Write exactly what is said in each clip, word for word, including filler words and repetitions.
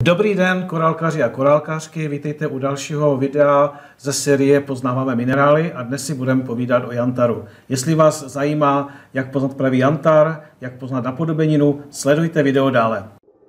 Dobrý den, korálkaři a korálkařky, vítejte u dalšího videa ze série Poznáváme minerály a dnes si budeme povídat o jantaru. Jestli vás zajímá, jak poznat pravý jantar, jak poznat napodobeninu, sledujte video dále.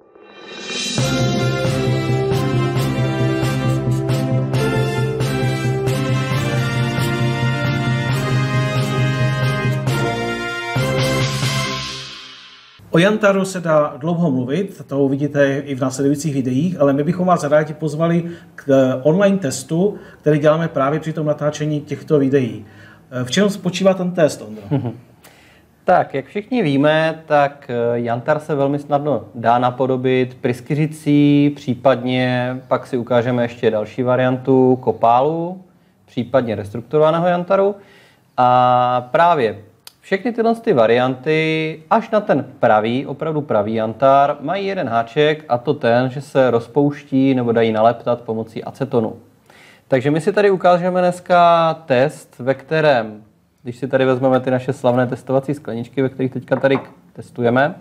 O jantaru se dá dlouho mluvit, to uvidíte i v následujících videích, ale my bychom vás rádi pozvali k online testu, který děláme právě při tom natáčení těchto videí. V čem spočívá ten test, Ondro? Tak, jak všichni víme, tak jantar se velmi snadno dá napodobit pryskyřicí, případně pak si ukážeme ještě další variantu kopálu, případně restrukturovaného jantaru. A právě všechny tyhle ty varianty, až na ten pravý, opravdu pravý jantar, mají jeden háček, a to ten, že se rozpouští nebo dají naleptat pomocí acetonu. Takže my si tady ukážeme dneska test, ve kterém, když si tady vezmeme ty naše slavné testovací skleničky, ve kterých teďka tady testujeme,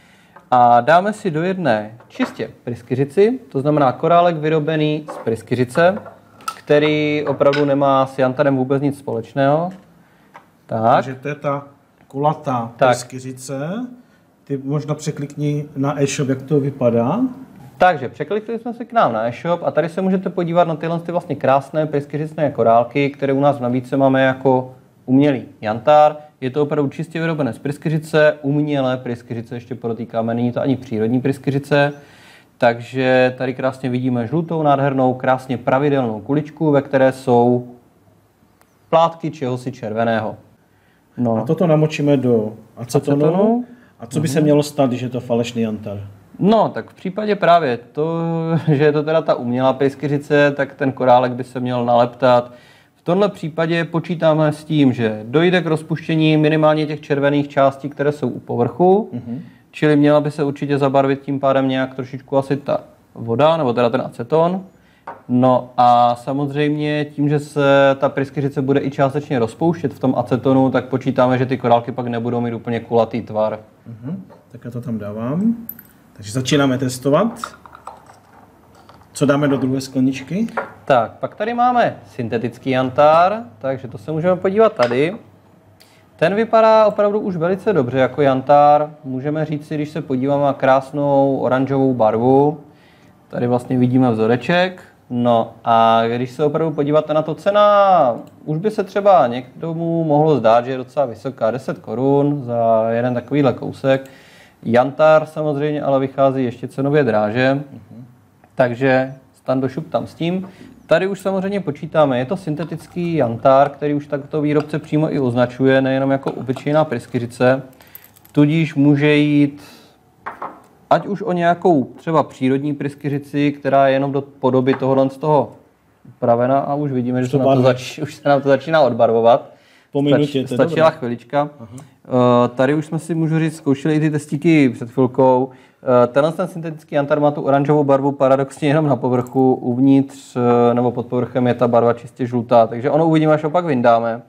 a dáme si do jedné čistě pryskyřici, to znamená korálek vyrobený z pryskyřice, který opravdu nemá s jantarem vůbec nic společného. Tak. Takže to je ta kulatá pryskyřice. Ty možná překlikni na e-shop, jak to vypadá. Takže překlikli jsme se k nám na e-shop a tady se můžete podívat na tyhle ty vlastně krásné pryskyřicné korálky, které u nás v nabídce máme jako umělý jantar. Je to opravdu čistě vyrobené z pryskyřice, umělé pryskyřice, ještě podotýkáme, není to ani přírodní pryskyřice. Takže tady krásně vidíme žlutou, nádhernou, krásně pravidelnou kuličku, ve které jsou plátky čehosi červeného. No. A toto namočíme do acetonu. acetonu. A co by se mělo stát, když je to falešný jantar? No, tak v případě právě to, že je to teda ta umělá pryskyřice, tak ten korálek by se měl naleptat. V tomhle případě počítáme s tím, že dojde k rozpuštění minimálně těch červených částí, které jsou u povrchu, mm-hmm. čili měla by se určitě zabarvit tím pádem nějak trošičku asi ta voda, nebo teda ten aceton. No a samozřejmě tím, že se ta pryskyřice bude i částečně rozpouštět v tom acetonu, tak počítáme, že ty korálky pak nebudou mít úplně kulatý tvar. Uh-huh. Tak já to tam dávám. Takže začínáme testovat. Co dáme do druhé skleničky? Tak, pak tady máme syntetický jantar, takže to se můžeme podívat tady. Ten vypadá opravdu už velice dobře jako jantar. Můžeme říct si, když se podíváme na krásnou oranžovou barvu. Tady vlastně vidíme vzoreček. No a když se opravdu podíváte na to, cena, už by se třeba někomu mohlo zdát, že je docela vysoká, deset korun za jeden takovýhle kousek. Jantar samozřejmě ale vychází ještě cenově dráže, uh-huh. takže stando šup tam s tím. Tady už samozřejmě počítáme, je to syntetický jantar, který už takto výrobce přímo i označuje, nejenom jako obyčejná pryskyřice, tudíž může jít ať už o nějakou třeba přírodní pryskyřici, která je jenom do podoby tohohle z toho upravena a už vidíme, že se, to zač, už se nám to začíná odbarvovat. Po minutě, Stač, stačila dobré. chvilička. Uh, tady už jsme si, můžu říct, zkoušeli i ty testíky před chvilkou. Uh, tenhle ten syntetický jantar má tu oranžovou barvu paradoxně jenom na povrchu, uvnitř uh, nebo pod povrchem je ta barva čistě žlutá, takže ono uvidíme, až opak vyndáme.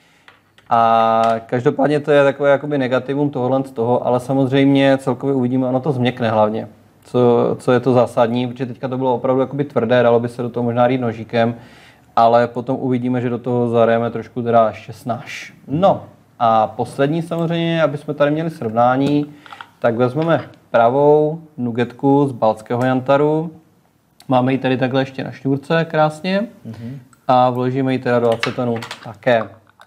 A každopádně to je takové jakoby negativum tohohle z toho, ale samozřejmě celkově uvidíme, ono to změkne hlavně, co, co je to zásadní, protože teďka to bylo opravdu jakoby tvrdé, dalo by se do toho možná rýt nožíkem, ale potom uvidíme, že do toho zarejeme trošku teda ještě snáš. No a poslední samozřejmě, aby jsme tady měli srovnání, tak vezmeme pravou nugetku z baltského jantaru, máme ji tady takhle ještě na šňůrce krásně mm-hmm. a vložíme ji teda do acetonu také.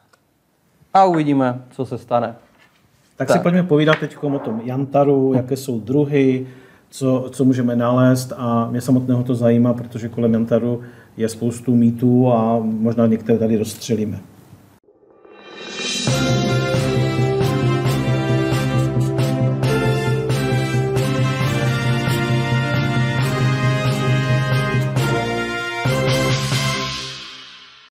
A uvidíme, co se stane. Tak, tak si pojďme povídat teď o tom jantaru, jaké jsou druhy, co, co můžeme nalézt a mě samotného to zajímá, protože kolem jantaru je spoustu mýtů a možná některé tady rozstřelíme.